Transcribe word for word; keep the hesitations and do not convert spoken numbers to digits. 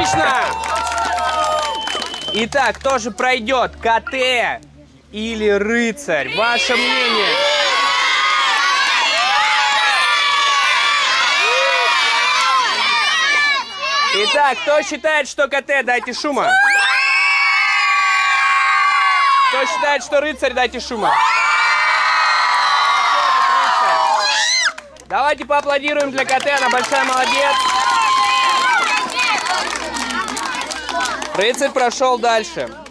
Отлично! Итак, кто же пройдет? КТ или рыцарь? Ваше мнение? Итак, кто считает, что КТ? Дайте шума. Кто считает, что рыцарь? Дайте шума. Давайте поаплодируем для КТ, она большая молодец. Рыцарь прошел дальше.